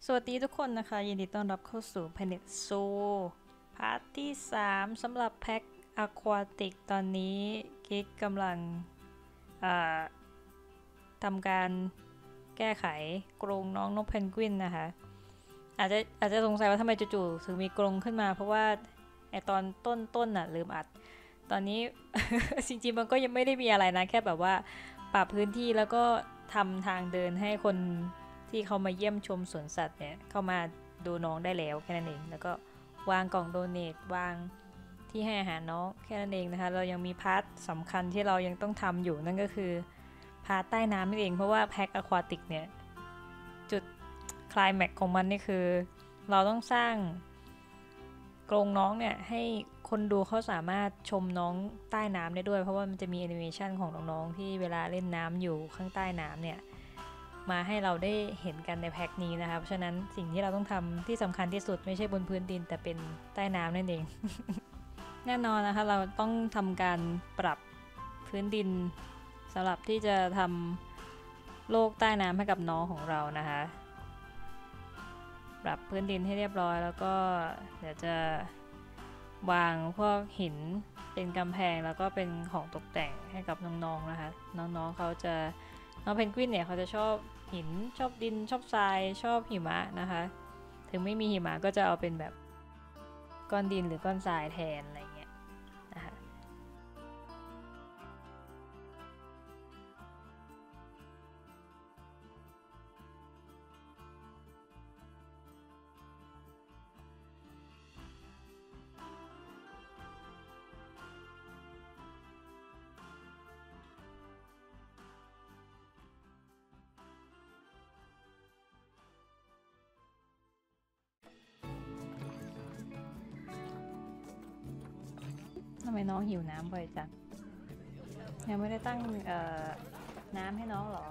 สวัสดีทุกคนนะคะยินดีต้อนรับเข้าสู่ Planet Zoo พาร์ทที่3สำหรับแพ็ค Aquatic ตอนนี้กิ๊กกำลังทำการแก้ไขกรงน้องนกเพนกวินนะคะอาจจะสงสัยว่าทำไมจู่ๆถึงมีกรงขึ้นมาเพราะว่าไอตอนต้นน่ะลืมอัดตอนนี้ จริงๆมันก็ยังไม่ได้มีอะไรนะแค่แบบว่าปรับพื้นที่แล้วก็ทำทางเดินให้คนที่เขามาเยี่ยมชมสวนสัตว์เนี่ยเข้ามาดูน้องได้แล้วแค่นั้นเองแล้วก็วางกล่องโดเนทวางที่ให้อาหารน้องแค่นั้นเองนะคะเรายังมีพาร์ทสำคัญที่เรายังต้องทำอยู่นั่นก็คือพาร์ทใต้น้ำนั่นเองเพราะว่าแพ็คอะควาติกเนี่ยจุดคลายแม็กของมันนี่คือเราต้องสร้างกรงน้องเนี่ยให้คนดูเขาสามารถชมน้องใต้น้ำได้ด้วยเพราะว่ามันจะมีแอนิเมชันของน้องๆที่เวลาเล่นน้ำอยู่ข้างใต้น้ำเนี่ยมาให้เราได้เห็นกันในแพ็คนี้นะคะเพราะฉะนั้นสิ่งที่เราต้องทำที่สำคัญที่สุดไม่ใช่บนพื้นดินแต่เป็นใต้น้ำนั่นเอง แน่นอนนะคะเราต้องทำการปรับพื้นดินสำหรับที่จะทำโลกใต้น้ำให้กับน้องของเรานะคะปรับพื้นดินให้เรียบร้อยแล้วก็เดี๋ยวจะวางพวกหินเป็นกำแพงแล้วก็เป็นของตกแต่งให้กับน้องๆนะคะน้องๆเขาจะน้องเพนกวินเนี่ยเขาจะชอบหินชอบดินชอบทรายชอบหิมะนะคะถึงไม่มีหิมะก็จะเอาเป็นแบบก้อนดินหรือก้อนทรายแทนอะไรเงี้ยนะคะทำไมน้องหิวน้ำบ่อยจังยังไม่ได้ตั้งน้ำให้น้องหรอ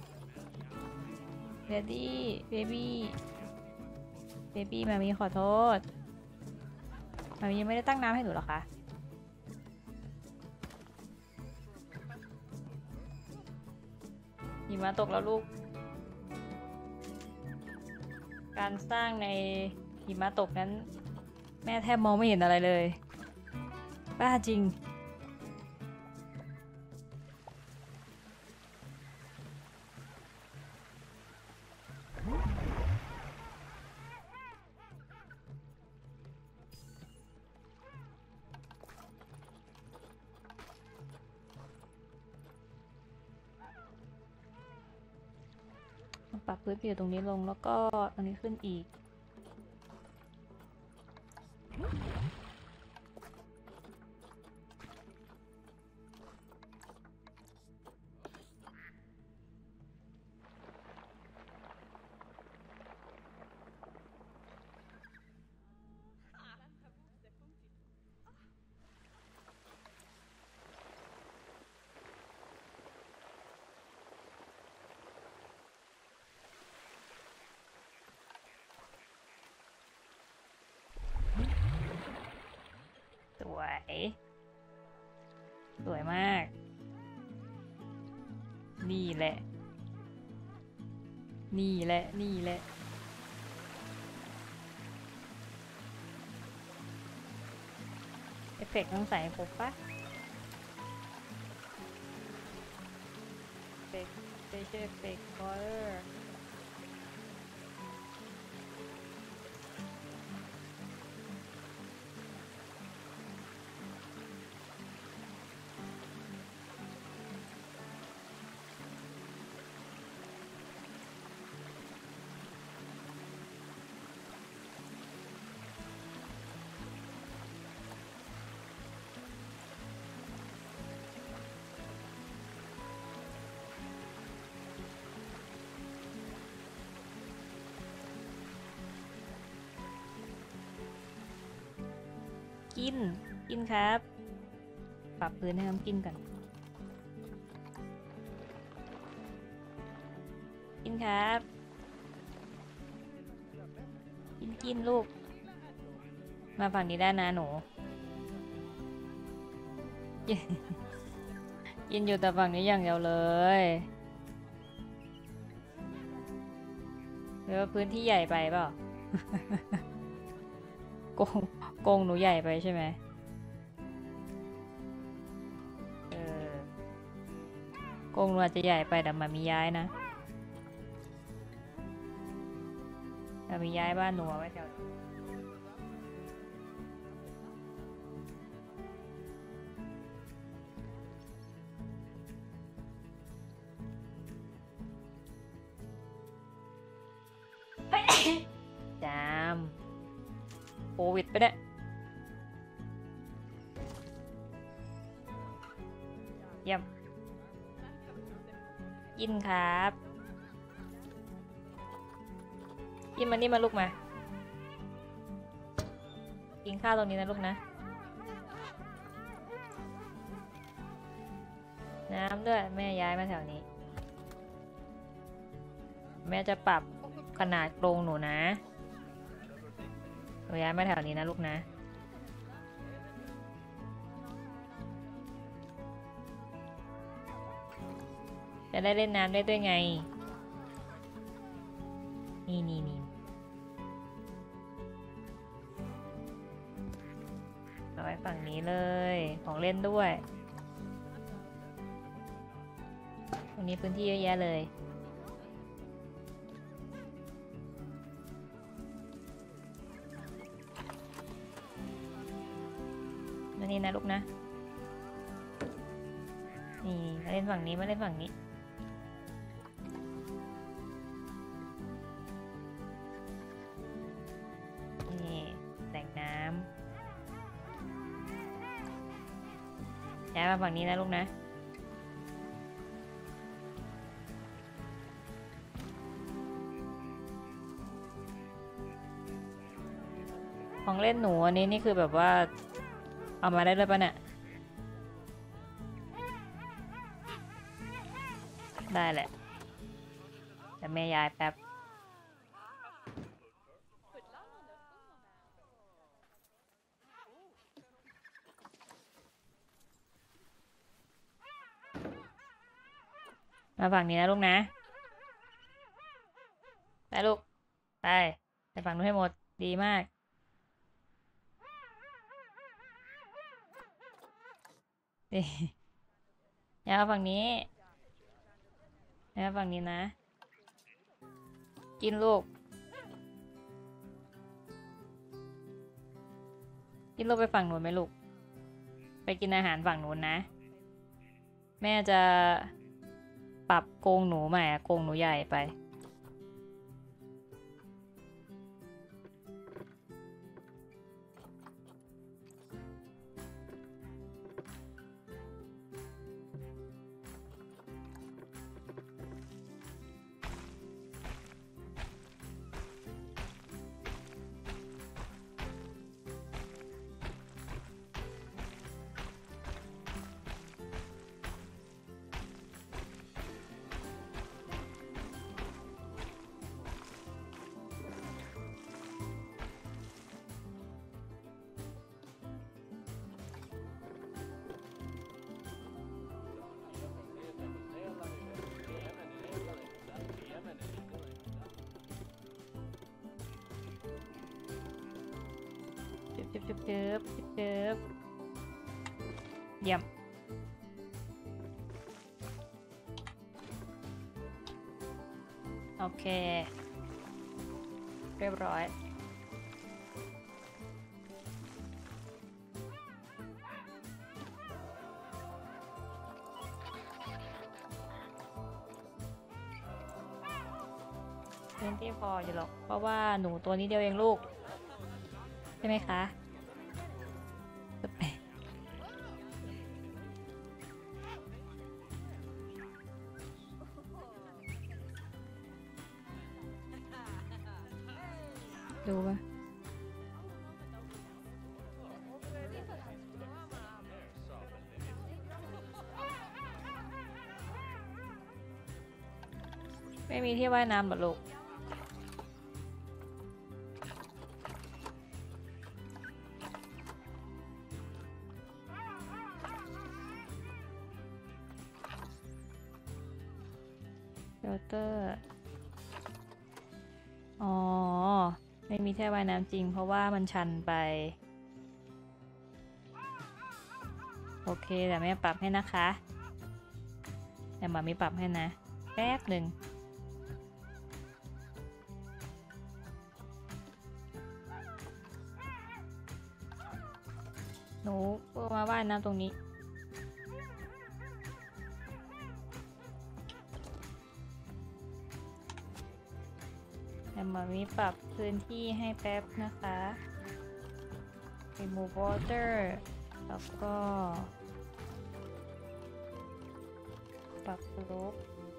เบบี้เบบี้เบบี้มามีขอโทษมามียังไม่ได้ตั้งน้ำให้หนูหรอคะหิมะตกแล้วลูกการสร้างในหิมะตกนั้นแม่แทบมองไม่เห็นอะไรเลยบ้าจริงปรับพื้นผิวตรงนี้ลงแล้วก็ตรงนี้ขึ้นอีกสวยสวยมากนี่แหละนี่แหละนี่แหละเอฟเฟกต์ต้องใส่ครบปะเอฟเฟกต์สเปเชียลเอฟเฟกต์คอร์กินกินครับปรับพื้นให้น้ำกินก่อนกินครับกินลูกมาฝั่งนี้ได้นะหนูกินอยู่แต่ฝั่งนี้อย่างเดียวเลยรือว่าพื้นที่ใหญ่ไปเปล่า โกงโกงหนูใหญ่ไปใช่ไหมเออโกงหนูอาจจะใหญ่ไปแต่มามีย้ายนะแต่มีย้ายบ้านหนูไว้แถวจามโควิดไปเนี่ยเยี่ยมยินครับยินมานี่มาลูกมากินข้าวตรงนี้นะลูกนะน้ำด้วยแม่ย้ายมาแถวนี้แม่จะปรับขนาดกรงหนูนะหนูย้ายมาแถวนี้นะลูกนะจะได้เล่นน้ำได้ด้วยไงนี่เอาไว้ฝั่งนี้เลยของเล่นด้วยตรงนี้พื้นที่เยอะแยะเลยนี่นะลูกนะนี่มาเล่นฝั่งนี้มาเล่นฝั่งนี้นี่แต่งน้ำย้ายมาฝั่งนี้นะลูกนะของเล่นหนูอันนี้นี่คือแบบว่าเอามาได้เลยปะเนี่ยได้แหละแต่แม่ย้ายแป๊บมาฝั่งนี้นะลูกนะไปลูกไปฝั่งนู้นให้หมดดีมากย้ายมาฝั่งนี้ย้ายมาฝั่งนี้นะกินลูกกินลูกไปฝั่งนู้นไหมลูกไปกินอาหารฝั่งนู้นนะแม่จะปรับกรงหนูใหม่กรงหนูใหญ่ไปจึบเยี่ยมโอเคเรียบร้อยพื้นที่พออยู่หรอกเพราะว่าหนูตัวนี้เดียวเองลูกใช่ไหมคะดูปะไม่มีที่ว่ายน้ำหรอลูกเชลเตอร์อ๋อ ไม่มีแท่ว่ายน้ำจริงเพราะว่ามันชันไป โอเคแต่แม่ปรับให้นะคะแต่หมามีปรับให้นะ แป๊บหนึ่งหนูมาว่ายน้ำตรงนี้แต่หมามีปรับพื้นที่ให้แป๊บนะคะ remove water แล้วก็ปรับลบ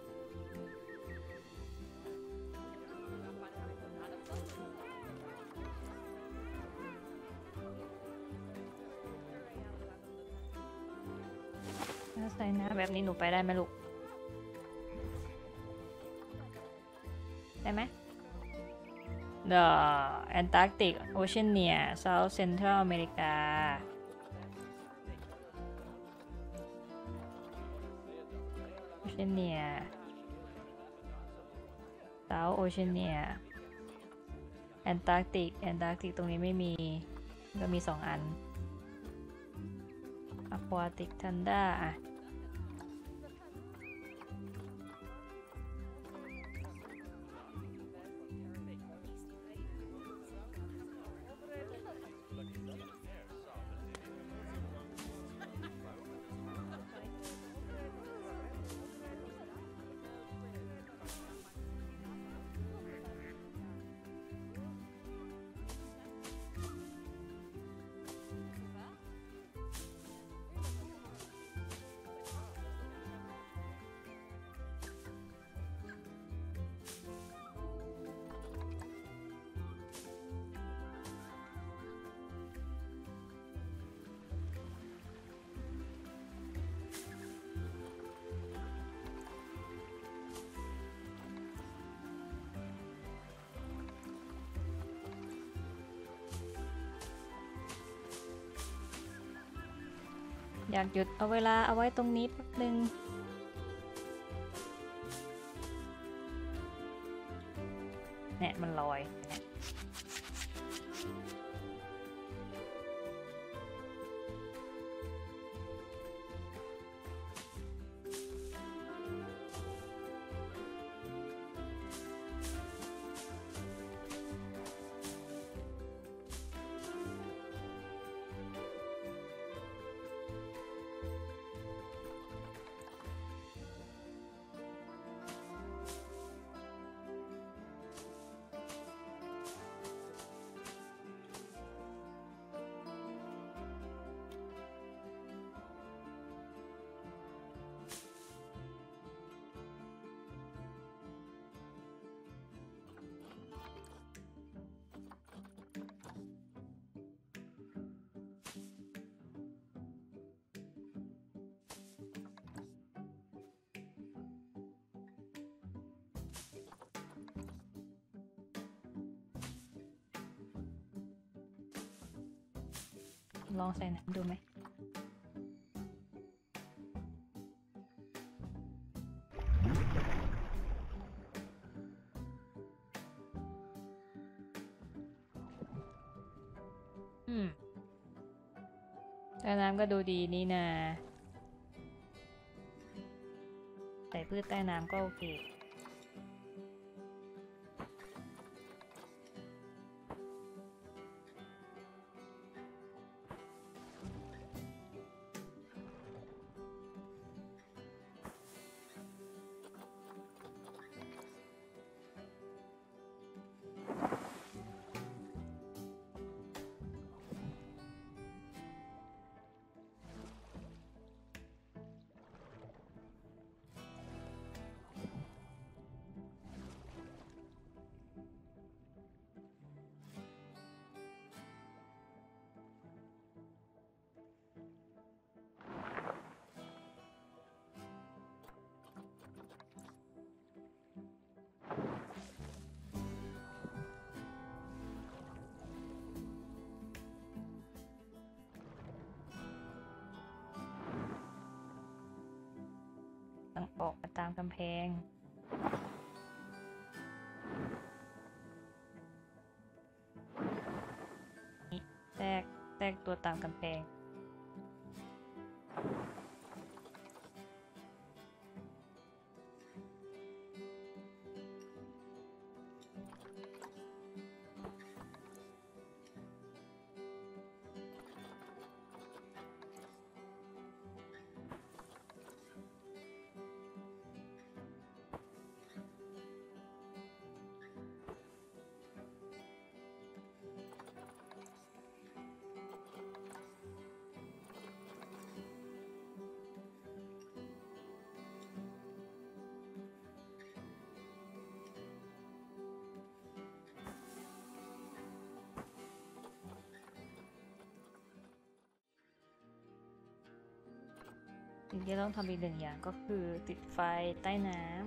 ถ้าใส่น้ำแบบนี้หนูไปได้ไหมลูก ได้ไหม The Antarctic Oceania South Central America Oceania South Oceania Antarctic ตรงนี้ไม่มี ก็มี2 อัน Aquatic Tundra อ่ะอยากหยุดเอาเวลาเอาไว้ตรงนี้แป๊บนึงเนี่ยมันลอยเนี่ยลองใส่น้ำดูไหมแต่น้ำก็ดูดีนี่นะใส่พืชใต้น้ำก็โอเคต้องออกมาตามกำแพงตัวตามกำแพงสิ่งที่ต้องทำอีกหนึ่งอย่างก็คือติดไฟใต้น้ำ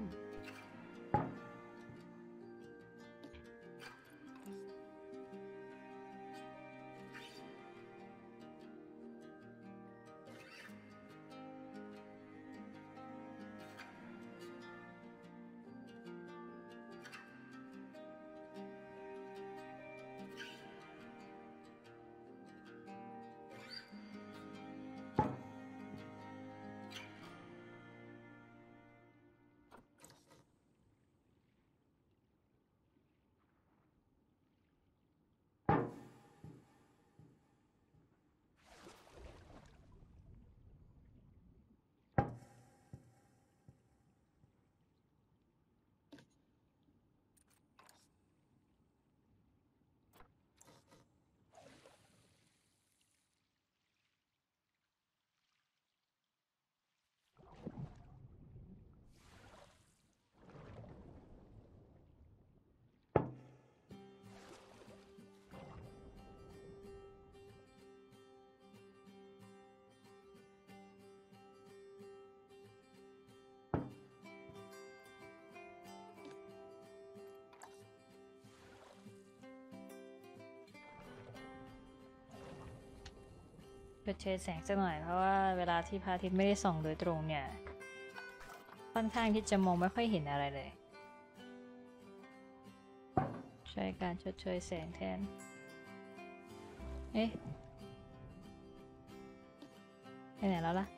ชดเชยแสงสักหน่อยเพราะว่าเวลาที่พระอาทิตย์ไม่ได้ส่องโดยตรงเนี่ยค่อนข้างที่จะมองไม่ค่อยเห็นอะไรเลยใช้การชดเชยแสงแทนเอ๊ะไปไหนแล้วล่ะ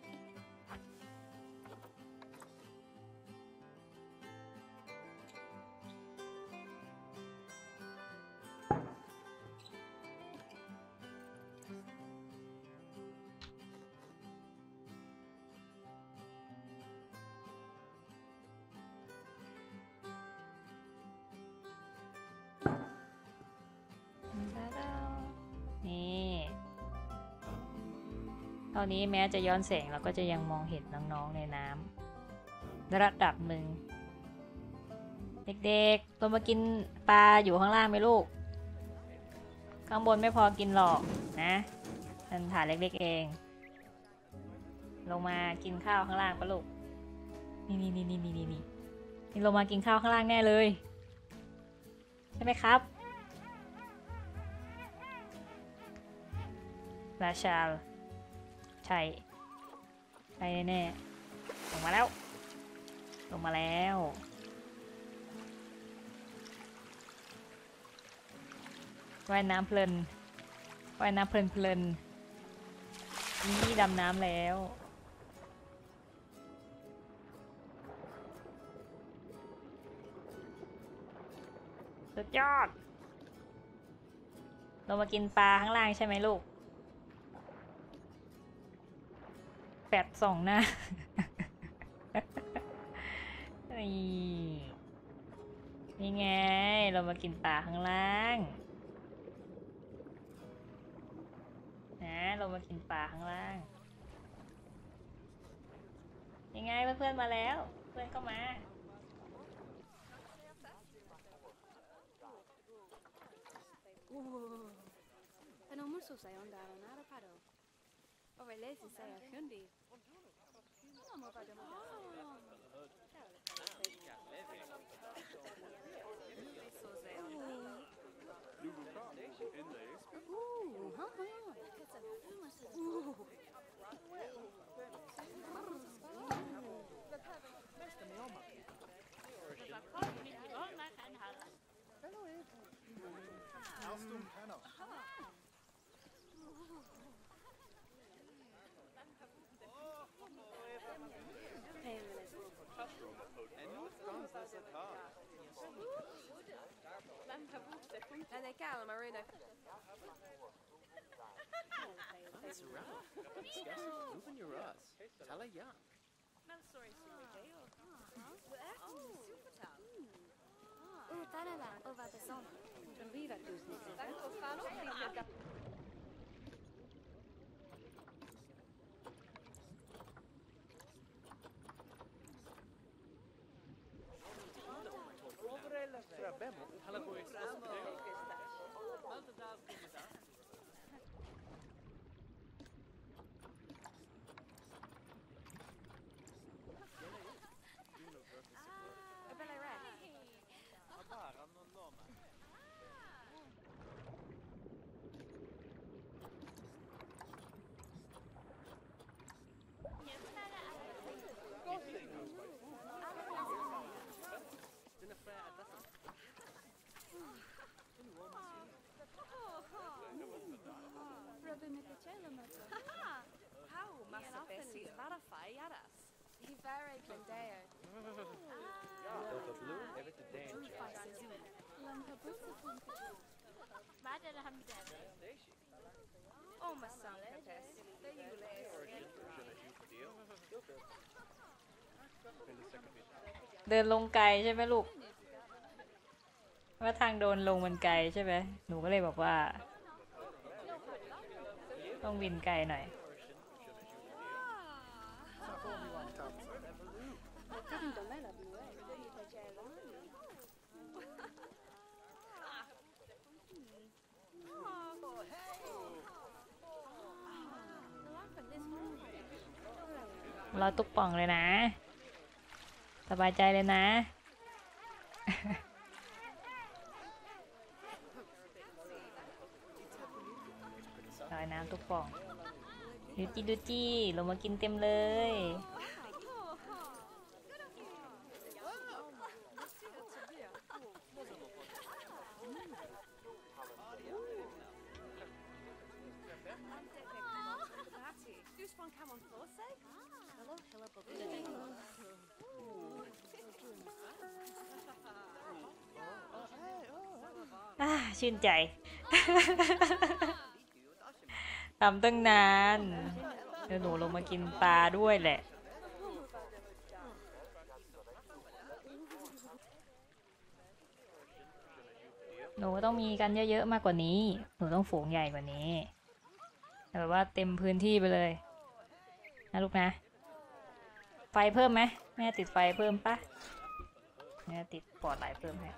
นี่ตอนนี้แม้จะย้อนแสงเราก็จะยังมองเห็นน้องๆในน้ำระดับหนึ่งเด็กๆลงมากินปลาอยู่ข้างล่างไหมลูกข้างบนไม่พอกินหรอกนะนั่นถาดเล็กๆเองลงมากินข้าวข้างล่างปะลูกนี่ลงมากินข้าวข้างล่างแน่เลยใช่ไหมครับราชาใช่ไปแน่ลงมาแล้วว่ายน้ำเพลินนี่ดำน้ำแล้วสุดยอดเรามากินปลาข้างล่างใช่ไหมลูกแปดส่องหน้า นี่ไงเรามากินปลาข้างล่างนะเรามากินปลาข้างล่างยังไงเพื่อนๆมาแล้วเพื่อนก็มาเดินลงไกลใช่ไหมลูกว่าทางโดนลงมันไกลใช่ไหมหนูก็เลยบอกว่าต้องวินไกลหน่อยรอตุ๊กป่องเลยนะสบายใจเลยนะลอยน้ำตุ๊กป่องดูจีลงมากินเต็มเลยชื่นใจ ทำตั้งนานเดี๋ยวหนูลงมากินปลาด้วยแหละหนูต้องมีกันเยอะๆมากกว่านี้หนูต้องฝูงใหญ่กว่านี้แบบว่าเต็มพื้นที่ไปเลยนะลูกนะไฟเพิ่มไหมแม่ติดไฟเพิ่มปะแม่ติดปอดไลท์เพิ่มให้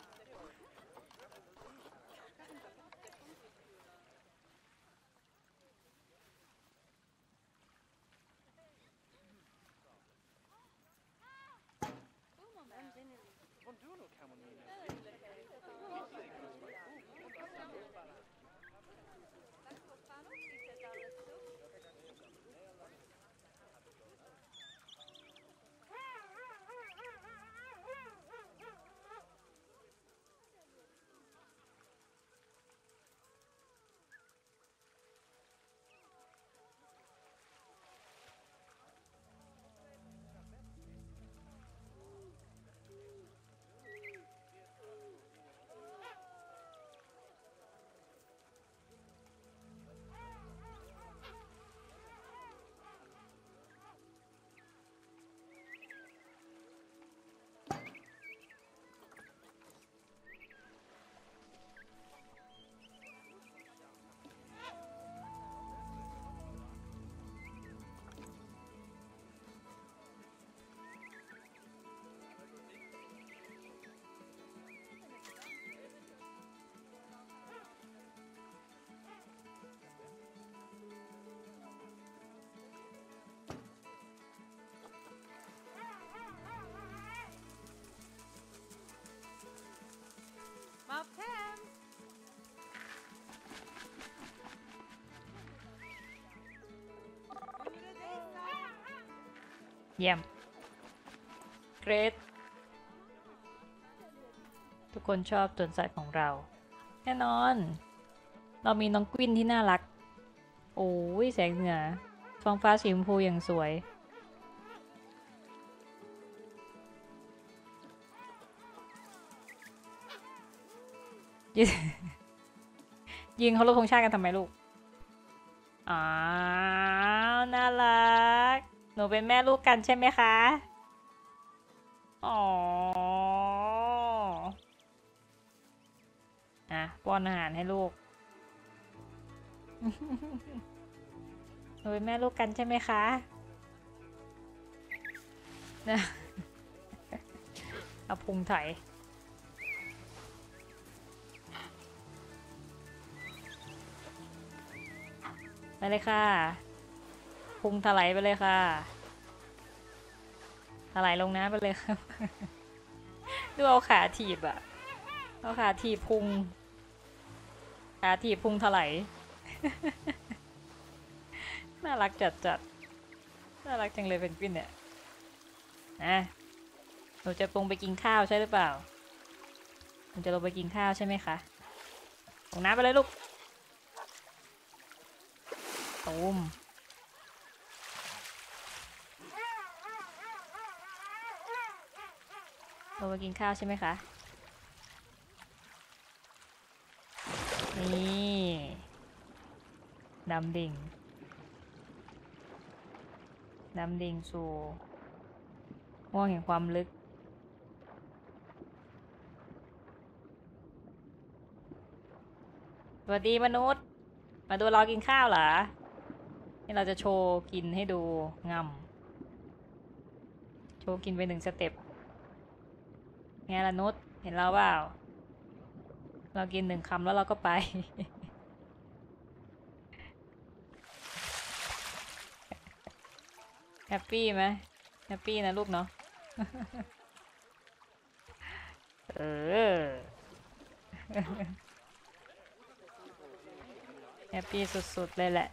เยี่ยมเกรดทุกคนชอบสวนสัตว์ของเราแน่นอนเรามีน้องกวินที่น่ารักโอ้ยแสงเหนือท้องฟ้าสีชมพูอย่างสวยยืนยืนเคารพธงชาติกันทำไมลูกอ๋อน่ารักหนูเป็นแม่ลูกกันใช่ไหมคะอ๋อป้อนอาหารให้ลูกหนูเป็นแม่ลูกกันใช่ไหมคะนะเอาพุงไถไปเลยค่ะพุงถลายไปเลยค่ะถลายลงน้ำไปเลยครับ ดูเอาขาถีบอะเอาขาถีบพุงขาถีบพุงถลาย น่ารักจัดน่ารักจังเลยเป็นกวินเนี่ยหนูจะลงไปกินข้าวใช่หรือเปล่าหนูจะลงไปกินข้าวใช่ไหมคะลงน้ำไปเลยลูกตูมลงไปกินข้าวใช่ไหมคะนี่ดำดิ่งสู่ม่วงแห่งความลึกสวัสดีมนุษย์มาดูเรากินข้าวเหรอนี่เราจะโชว์กินให้ดูงำโชว์กินไป1 สเต็ปไงล่ะนุชเห็นเราเปล่าเรากิน1 คำแล้วเราก็ไป แฮปปี้ไหมแฮปปี้นะลูกเนาะ เออ แฮปปี้สุดๆเลยแหละ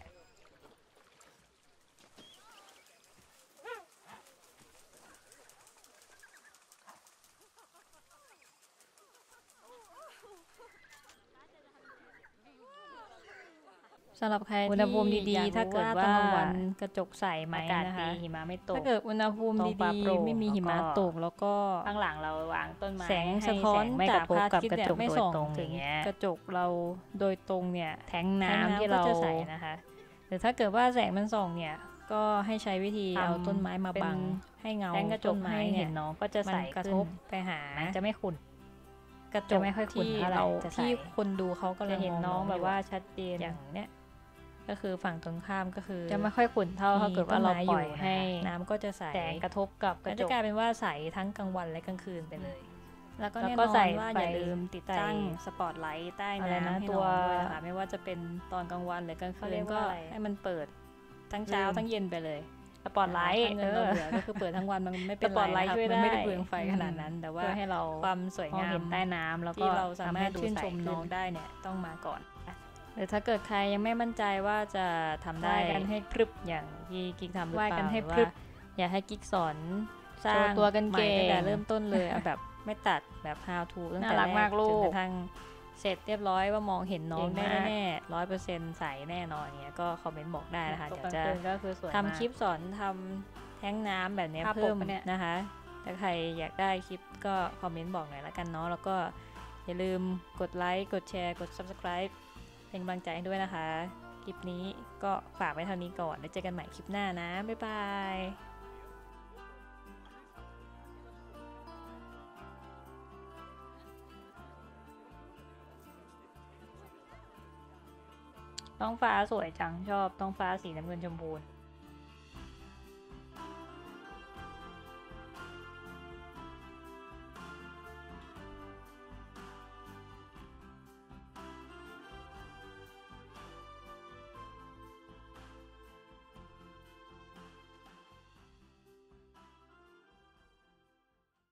สำหรับใครอุณหภูมิดีๆถ้าเกิดว่าตอนกลางวันกระจกใสไหมนะคะหิมะไม่ตกถ้าเกิดอุณหภูมิดีๆไม่มีหิมะตกแล้วก็ข้างหลังเราวางต้นไม้แสงสะท้อนจากพระอาทิตย์เนี่ยไม่ส่องถึงกระจกเราโดยตรงเนี่ยแทงน้ำที่เราจะใส่นะคะหรือถ้าเกิดว่าแสงมันส่องเนี่ยก็ให้ใช้วิธีเอาต้นไม้มาบังให้เงาต้นไม้เนี่ยน้องก็จะใส่กระทบไปหาจะไม่ขุ่นกระจกที่เราที่คนดูเขาก็จะเห็นน้องแบบว่าชัดเจนอย่างเนี้ยก็คือฝั่งตรงข้ามก็คือจะไม่ค่อยขุ่นเท่าถ้าเกิดว่าเราปล่อยให้น้ำก็จะใสแสงกระทบกับกระจกจะกลายเป็นว่าใสทั้งกลางวันและกลางคืนไปเลยแล้วก็แน่นอนว่าอย่าลืมติดตั้งสปอตไลท์ใต้น้ำให้ตัวค่ะไม่ว่าจะเป็นตอนกลางวันหรือกลางคืนก็ให้มันเปิดทั้งเช้าทั้งเย็นไปเลยสปอตไลท์เงินเราเหลือก็คือเปิดทั้งวันมันไม่เป็นไรครับมันไม่ได้เปลืองไฟขนาดนั้นแต่ว่าให้เราความสวยงามใต้น้ำแล้วก็ที่เราสามารถชื่นชมน้องได้เนี่ยต้องมาก่อนหรือถ้าเกิดใครยังไม่มั่นใจว่าจะทำได้กันให้พรึบอย่างที่กิ๊กทำหรือเปล่าว่าอยากให้กิ๊กสอนสร้างตัวกันเก่งตั้งแต่เริ่มต้นเลยเอาแบบไม่ตัดแบบ how to ตั้งแต่แรกจนกระทั่งเสร็จเรียบร้อยว่ามองเห็นน้องได้แน่100%ใสแน่นอนเงี้ยก็คอมเมนต์บอกได้นะคะเดี๋ยวจะทำคลิปสอนทำแท้งน้ำแบบนี้เพิ่มนะคะถ้าใครอยากได้คลิปก็คอมเมนต์บอกหน่อยละกันเนาะแล้วก็อย่าลืมกดไลค์กดแชร์กด subscribe เป็นกำลังใจให้ด้วยนะคะคลิปนี้ก็ฝากไว้เท่านี้ก่อนแล้วเจอกันใหม่คลิปหน้านะบ๊ายบายท้องฟ้าสวยจังชอบท้องฟ้าสีน้ำเงินชมพู